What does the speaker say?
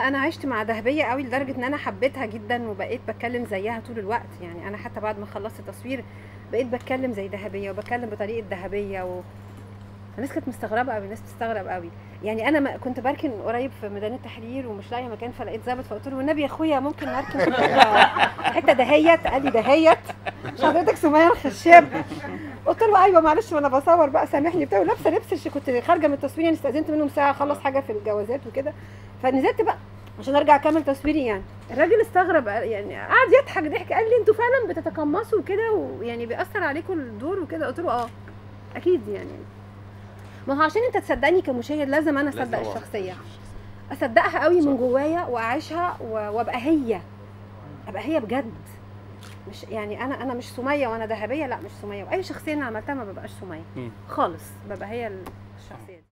انا عشت مع دهبيه قوي لدرجه ان انا حبيتها جدا وبقيت بتكلم زيها طول الوقت. يعني انا حتى بعد ما خلصت تصوير بقيت بتكلم زي دهبيه وبتكلم بطريقه دهبيه. الناس كانت مستغربه قوي، الناس بتستغرب قوي. يعني انا ما كنت بركن قريب في ميدان التحرير ومش لاقيه مكان، فلقيت ظابط فقلت له والنبي يا اخويا ممكن نركن في الحته دهيت؟ قال لي دهيت مش حضرتك سميه الخشاب؟ قلت له ايوه معلش وانا بصور بقى سامحني بتاع. لابسه لبس كنت خارجه من التصوير، يعني استاذنت منهم ساعه اخلص حاجه في الجوازات وكده، فنزلت بقى عشان ارجع اكمل تصويري. يعني الراجل استغرب، يعني قعد يضحك ضحك، قال لي انتوا فعلا بتتقمصوا كده ويعني بيأثر عليكم الدور وكده؟ قلت له اه اكيد. يعني ما هو عشان انت تصدقني كمشاهد لازم انا اصدق الشخصيه، اصدقها قوي من جوايا واعيشها وابقى هي، ابقى هي بجد. مش يعني انا مش سميه وانا ذهبيه، لا مش سميه، واي شخصيه انا عملتها ما ببقاش سميه خالص، ببقى هي الشخصيه دي.